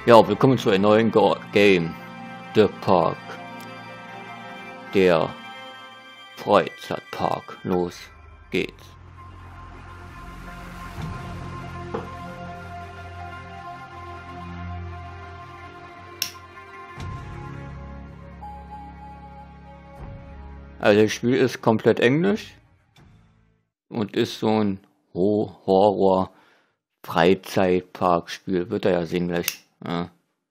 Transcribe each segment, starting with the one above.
Ja, willkommen zu einem neuen Game. The Park. Der Freizeitpark. Los geht's. Also das Spiel ist komplett englisch und ist so ein Horror-Freizeitpark-Spiel. Wird er ja sehen gleich. Ja.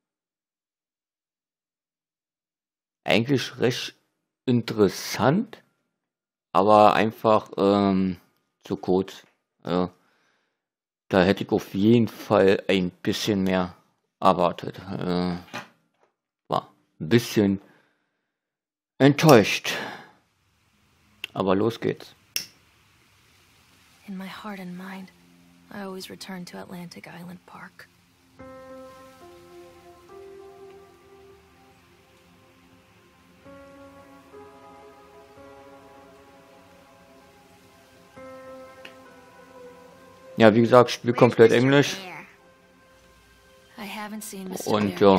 Eigentlich recht interessant, aber einfach zu kurz. Da hätte ich auf jeden Fall ein bisschen mehr erwartet. War ein bisschen enttäuscht. Aber los geht's. In my heart and mind, I always return to Atlantic Island Park. Ja, wie gesagt, Spiel komplett Englisch. Und ja,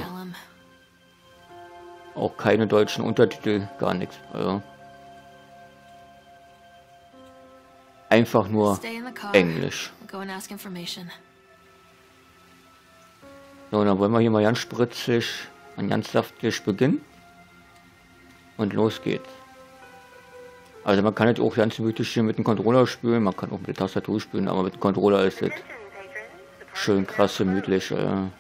auch keine deutschen Untertitel, gar nichts. Also einfach nur Englisch. So, dann wollen wir hier mal ganz spritzig und ganz saftig beginnen. Und los geht's. Also man kann jetzt auch ganz gemütlich hier mit dem Controller spielen, man kann auch mit der Tastatur spielen, aber mit dem Controller ist es schön krass gemütlich.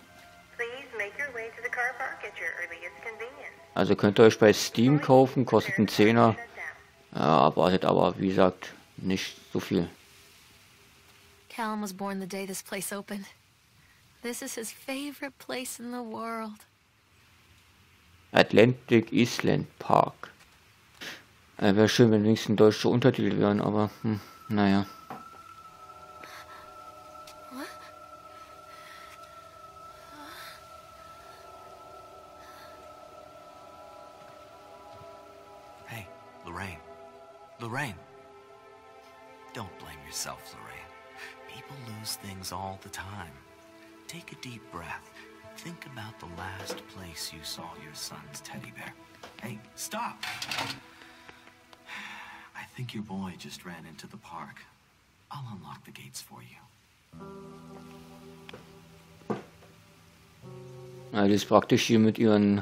Also könnt ihr euch bei Steam kaufen, kostet einen Zehner. Ja, erwartet aber wie gesagt nicht so viel. Callum was born the day this place opened. This is his favorite place in the world. Atlantic Island Park. Wäre schön, wenn wenigstens deutsche Untertitel wären, aber naja. Hey, Lorraine. Lorraine. Don't blame yourself, Lorraine. People lose things all the time. Take a deep breath. Think about the last place you saw your son's teddy bear. Hey, stop! I think your boy just ran into the park. I'll unlock the gates for you. Ja, die ist praktisch hier mit ihren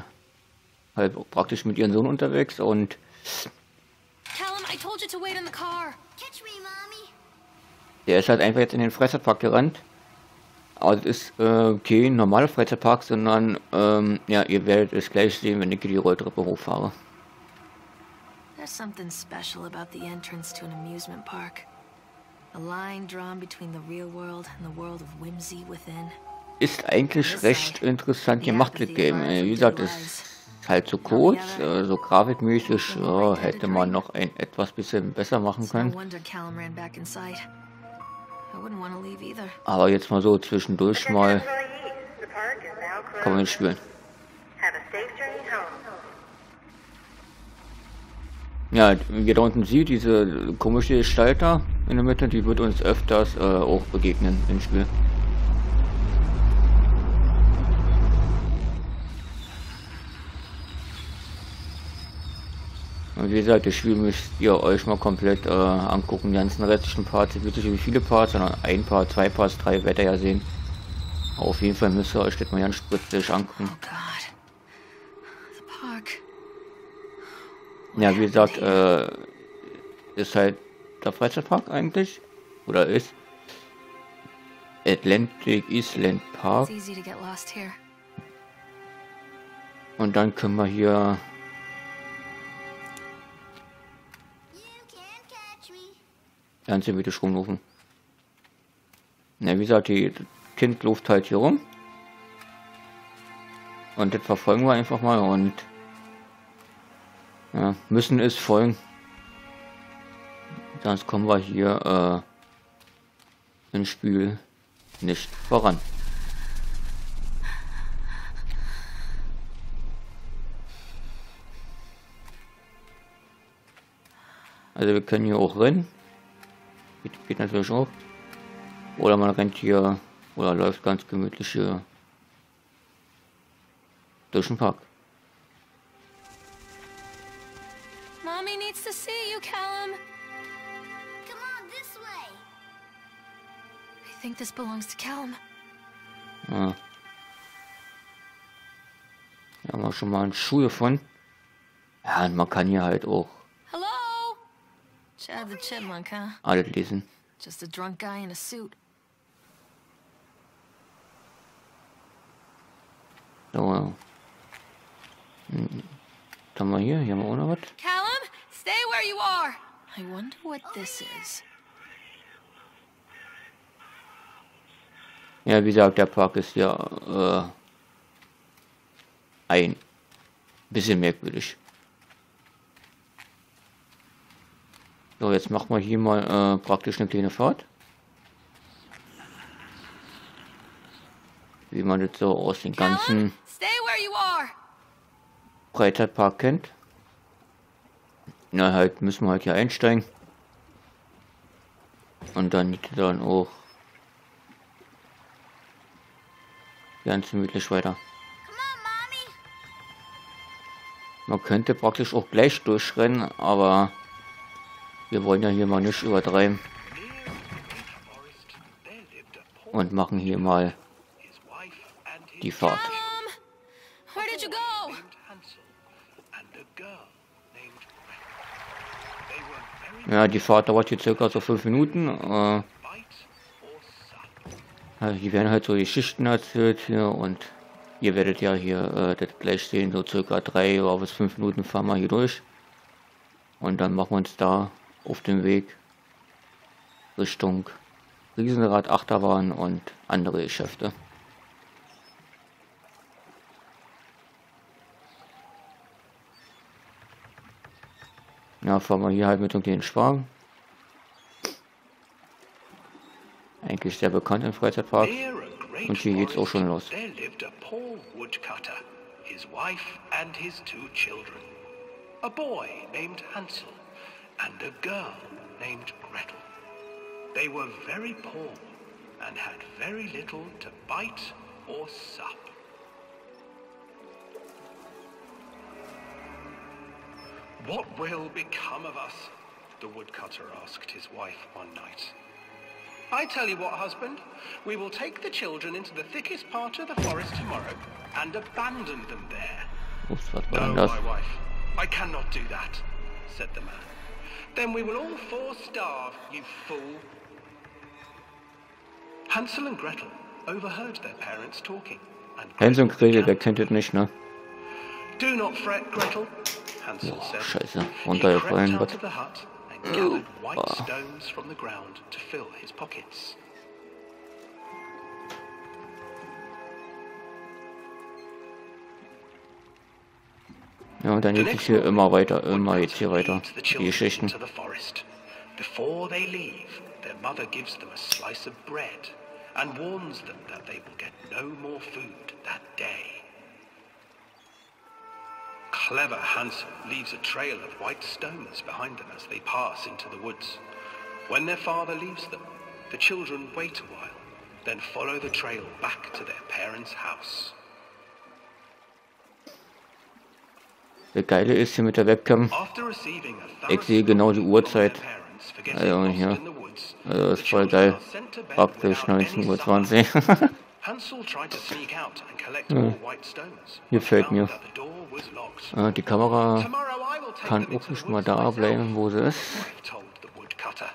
Sohn unterwegs und Callum, I told you to wait in the car. Catch me, Mommy. der ist halt einfach jetzt in den Freizeitpark gerannt. Aber das ist kein normaler Freizeitpark, sondern ja, ihr werdet es gleich sehen, wenn ich die Rolltreppe hochfahre. There's something special about the entrance to an amusement park. A line drawn between the real world and the world of whimsy within. Ist eigentlich recht interessant gemacht, das Game. Wie gesagt, es ist halt so kurz, so grafikmäßig hätte man noch etwas bisschen besser machen können. Aber jetzt mal so zwischendurch mal kann man nicht spielen. Ja, wie ihr da unten sieht, diese komische Gestalt da in der Mitte, die wird uns öfters auch begegnen im Spiel. Und wie gesagt, das Spiel müsst ihr euch mal komplett angucken. Die ganzen restlichen Parts, ich weiß nicht wie viele Parts, sondern ein Part, zwei Parts, drei werdet ihr ja sehen. Aber auf jeden Fall müsst ihr euch das mal ganz spritzig angucken. Ja, wie gesagt, ist halt der Freizeitpark eigentlich. Oder ist Atlantic Island Park. Und dann können wir hier ganz gemütlich rumlaufen. Ja, wie gesagt, das Kind läuft halt hier rum. Und das verfolgen wir einfach mal und ja, müssen es folgen. Sonst kommen wir hier im Spiel nicht voran. Also wir können hier auch rennen. Geht natürlich auch. Oder man rennt hier oder läuft ganz gemütlich hier durch den Park. Mommy needs to see you, Callum. Come on, this way. I think this belongs to Callum. Ja. Hier haben wir schon mal einen Schuh gefunden. Ja, und man kann hier halt auch Hello? Chad the Chipmunk, huh? alles lesen. Just a drunk guy in a suit. So. Was haben wir hier? Hier haben wir auch noch was. Callum, stay where you are. I wonder what this is. Ja, wie gesagt, der Park ist ja ein bisschen merkwürdig. So, jetzt machen wir hier mal praktisch eine kleine Fahrt. Wie man das so aus dem ganzen Callum, stay where you are. Freizeitpark kennt. Na, halt müssen wir halt hier einsteigen. Und dann geht es dann auch ganz gemütlich weiter. Come on, Mommy. Man könnte praktisch auch gleich durchrennen, aber wir wollen ja hier mal nicht übertreiben. Und machen hier mal die Fahrt. Callum, where did you go? Ja, die Fahrt dauert hier circa so 5 Minuten. Also hier werden halt so Geschichten erzählt hier und ihr werdet ja hier das gleich sehen, so circa 3 oder bis 5 Minuten fahren wir hier durch. Und dann machen wir uns da auf dem Weg Richtung Riesenrad, Achterbahn und andere Geschäfte. Ja, fahren wir hier halt mit dem kleinen Schwagen. Eigentlich sehr bekannt im Freizeitpark. Und hier geht's auch schon los. There lived a poor woodcutter, his wife and his 2 children. A boy named Hansel and a girl named Gretel. They were very poor and had very little to bite or sup. What will become of us? The woodcutter asked his wife one night. I tell you what, husband, we will take the children into the thickest part of the forest tomorrow and abandon them there. Ups, was war No, denn das? my wife, I cannot do that, said the man. Then we will all 4 starve, you fool. Hansel and Gretel overheard their parents talking. And Hänsel und Gretel Gretel, wer began kennt das nicht, ne? Do not fret, Gretel, Hansel Boah, said. scheiße, He runtergefallen, crept out was? of the hut and gathered white stones from the ground to fill his pockets. Ja, und dann The geht es next hier morning, immer weiter, immer Woodcutter jetzt hier weiter. leads the Die children Geschichten. into the forest. Before they leave, their mother gives them a slice of bread and warns them that they will get no more food that day. Clever Hansel leaves a trail of white stones behind them as they pass into the woods. When their father leaves them, the children wait a while, then follow the trail back to their parents' house. Das Geile ist hier mit der Webcam, After receiving a ich sehe genau die thorough Uhrzeit. from their parents for getting Also lost hier, in the woods, das the ist voll children geil. are sent to bed Praktisch without any 19:20 supper. Uhr. Hansel tried to sneak out and collect more white stones. Hier but fällt found mir. that the door was locked. Die Kamera Tomorrow I will take kann them auch into the nicht mal woods da myself, bleiben, wo sie ist. he told the woodcutter.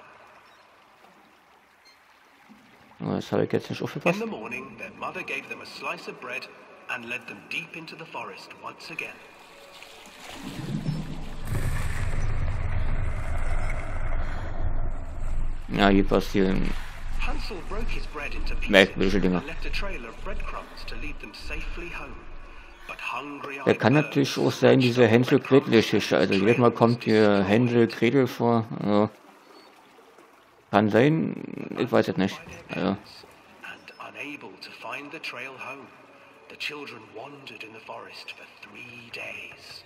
Das habe ich jetzt nicht In aufgepasst. the morning, their mother gave them a slice of bread and led them deep into the forest once again. Ja, hier passieren Hansel broke his bread into pieces merkwürdige Dinge. and left a trail of breadcrumbs to lead them safely home. But hungry Der kann natürlich auch sein, diese Hänsel-Gretel-Geschichte. Also jedes Mal kommt hier Hänsel-Gretel vor. Also, kann sein, ich weiß es nicht. Also, And unable to find the trail home, the children wandered in the forest for 3 days.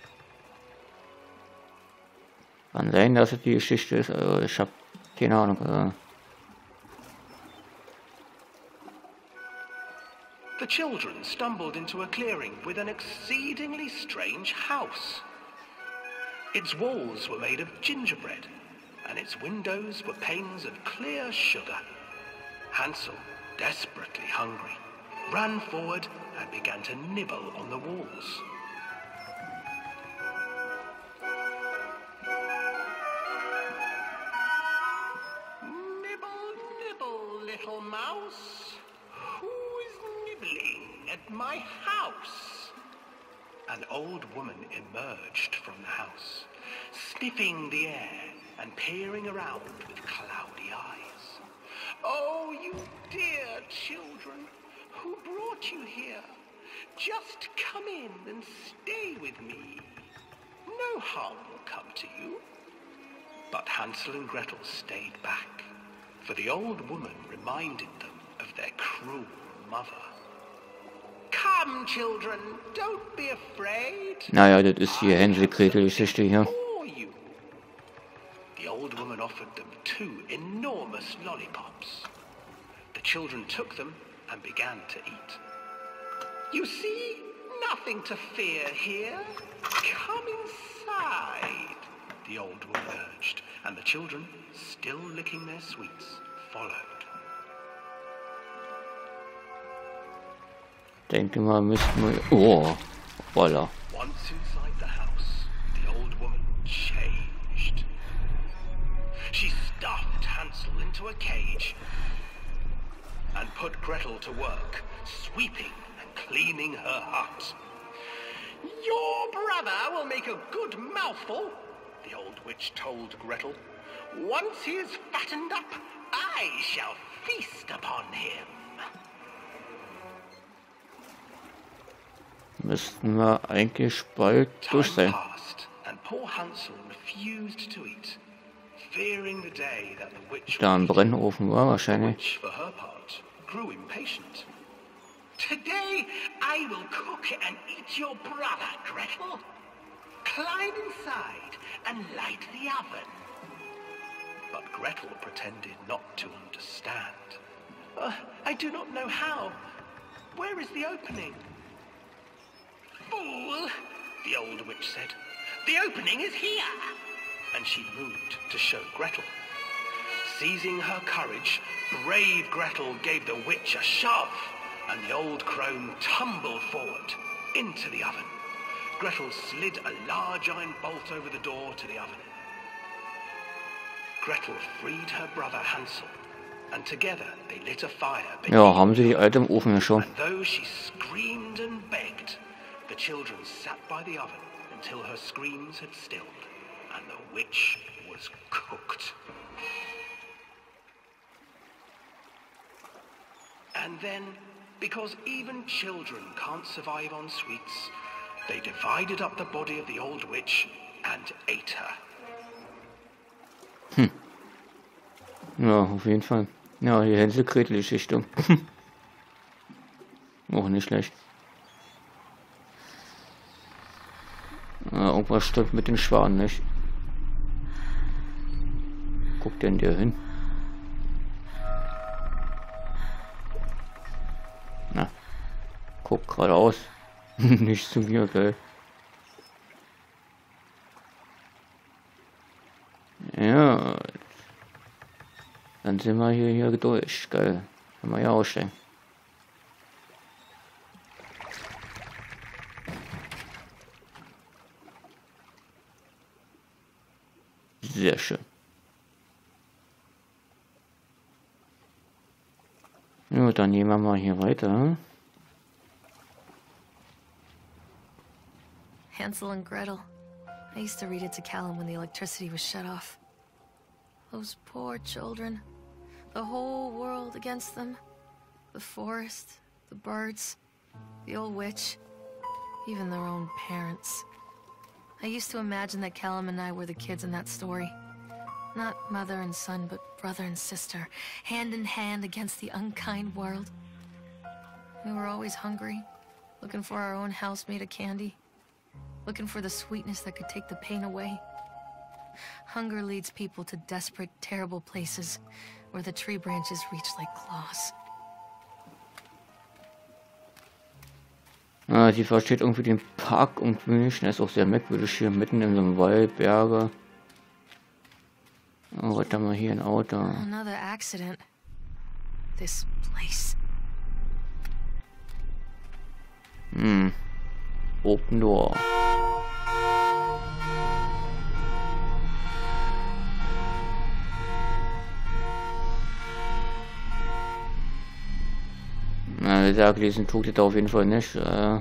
kann sein, dass es die Geschichte ist. Also, ich habe keine Ahnung. The the children stumbled into a clearing with an exceedingly strange house. Its walls were made of gingerbread, and its windows were panes of clear sugar. Hansel, desperately hungry, ran forward and began to nibble on the walls. Nibble, nibble, little mouse. Who is nibbling at my house? An old woman emerged from the house, sniffing the air and peering around with cloudy eyes. Oh, you dear children, who brought you here? Just come in and stay with me. No harm will come to you. But Hansel and Gretel stayed back, for the old woman reminded them of their cruel mother. Come, children, don't be afraid. Naja, das ist hier Hänsel-Gretel-Geschichte hier. The old woman offered them 2 enormous lollipops. The children took them and began to eat. You see, nothing to fear here. Come inside, the old woman urged, and the children, still licking their sweets, followed. Denke mal, müssten wir... Oh, voila. Once inside the house, the old woman changed. She stuffed Hansel into a cage and put Gretel to work, sweeping and cleaning her hut. Your brother will make a good mouthful, the old witch told Gretel. Once he is fattened up, I shall feast upon him. Müssten wir eigentlich bald durch sein. Time passed, and poor Hansel refused to eat, fearing the day that the witch Da im Brennofen war wahrscheinlich. which, for her part, grew impatient. Today I will cook and eat your brother, Gretel. Climb inside and light the oven. But Gretel pretended not to understand. I do not know how. Where is the opening? Fool, the old witch said. The opening is here. And she moved to show Gretel. Seizing her courage, brave Gretel gave the witch a shove, and the old crone tumbled forward into the oven. Gretel slid a large iron bolt over the door to the oven. Gretel freed her brother Hansel, and together they lit a fire beneath Ja, haben sie die alte im Ofen ja schon. and though she screamed and begged, the children sat by the oven until her screams had stilled and the witch was cooked. And then, because even children can't survive on sweets, they divided up the body of the old witch and ate her. Ja, auf jeden Fall. Ja, die Hänsel-Gretel-Geschichte. Auch nicht schlecht. Ja, irgendwas stimmt mit den Schwanen nicht. Guckt denn der hin? Na, guck geradeaus. Nicht zu mir, gell? Ja. Dann sind wir hier durch, geil. Können wir ja aussteigen. Sehr schön. Ja, dann gehen wir mal hier weiter. Hansel and Gretel. I used to read it to Callum when the electricity was shut off. Those poor children. The whole world against them. The forest, the birds, the old witch, even their own parents. I used to imagine that Callum and I were the kids in that story. Not mother and son, but brother and sister, hand in hand against the unkind world. We were always hungry, looking for our own house made of candy, looking for the sweetness that could take the pain away. Hunger leads people to desperate, terrible places where the tree branches reach like claws. Sie versteht irgendwie den Park irgendwie nicht. Der ist auch sehr merkwürdig hier mitten in so einem Wald, Berge. Oh, was haben wir hier? Ein Auto. Another accident. This place. Open Door. Na, wie gesagt, diesen tut es auf jeden Fall nicht.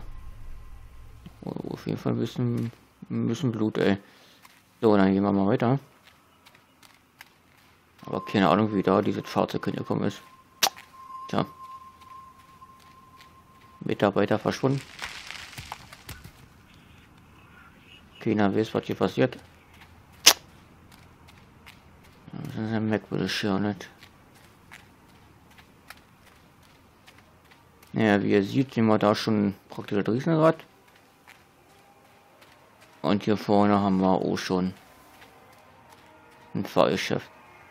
Auf jeden Fall ein bisschen Blut, ey. So, dann gehen wir mal weiter. Aber keine Ahnung, wie da dieses Fahrzeug hingekommen ist. Tja. Mitarbeiter verschwunden. Keiner weiß, was hier passiert. Das ist ein merkwürdig hier, nicht? Ja, wie ihr seht, sehen wir da schon praktisch das Riesenrad. Und hier vorne haben wir auch schon ein Fahrgeschäft.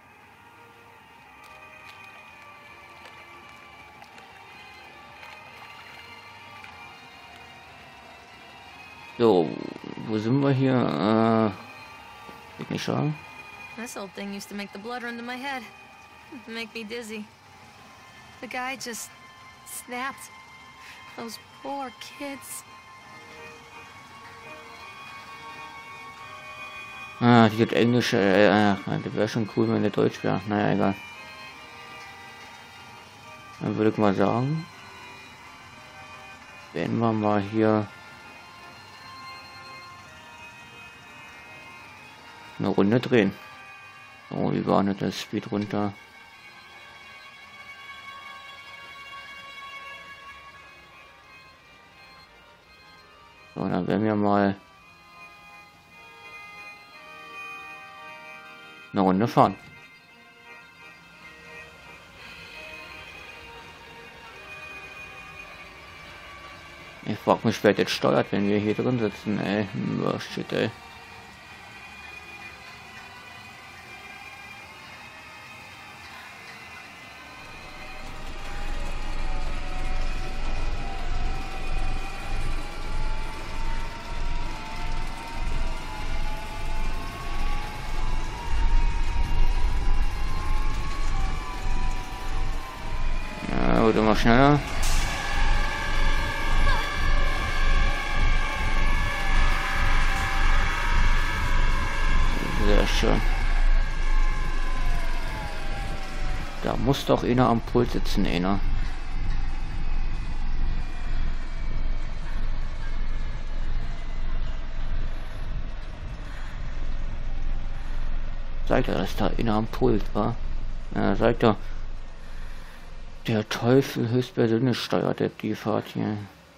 So, wo sind wir hier? Geht nicht schauen. This old thing used to make the blood run to my head. Make me dizzy. The guy just snapped. Those poor kids. Die Englisch, das wäre schon cool, wenn der Deutsch wäre. Naja, egal. Dann würde ich mal sagen, wenn wir mal hier eine Runde drehen. Oh, wie war nicht das Speed runter? So, dann werden wir mal eine Runde fahren. Ich frag mich, wer jetzt steuert, wenn wir hier drin sitzen, ey. Oh, shit, ey. Ja, gut, immer schneller. Sehr schön. Da muss doch einer am Pult sitzen, einer. Sagt er, dass da einer am Pult war? Ja, sagt er, der Teufel höchstpersönlich steuert die Fahrt hier.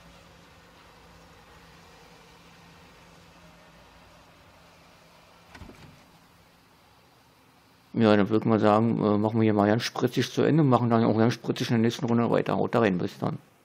Ja, dann würde ich mal sagen, machen wir hier mal ganz spritzig zu Ende und machen dann auch ganz spritzig in der nächsten Runde weiter. Haut da rein, bis dann.